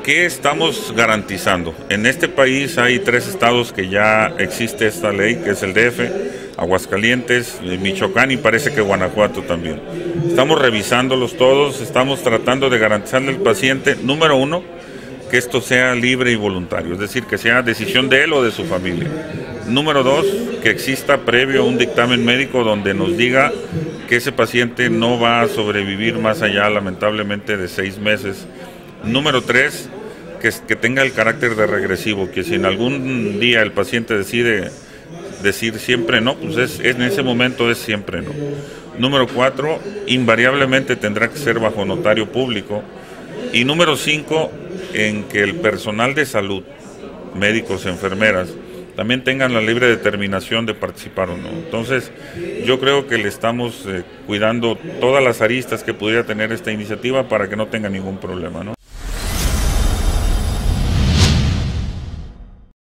¿Qué estamos garantizando? En este país hay 3 estados que ya existe esta ley, que es el DF, Aguascalientes, Michoacán y parece que Guanajuato también. Estamos revisándolos todos, estamos tratando de garantizarle al paciente, número 1, que esto sea libre y voluntario, es decir, que sea decisión de él o de su familia. Número 2, que exista previo un dictamen médico donde nos diga que ese paciente no va a sobrevivir más allá, lamentablemente, de 6 meses. Número 3, que tenga el carácter de regresivo, que si en algún día el paciente decide decir siempre no, pues en ese momento es siempre no. Número 4, invariablemente tendrá que ser bajo notario público. Y número 5, en que el personal de salud, médicos, enfermeras, también tengan la libre determinación de participar o no. Entonces, yo creo que le estamos cuidando todas las aristas que pudiera tener esta iniciativa para que no tenga ningún problema, ¿no?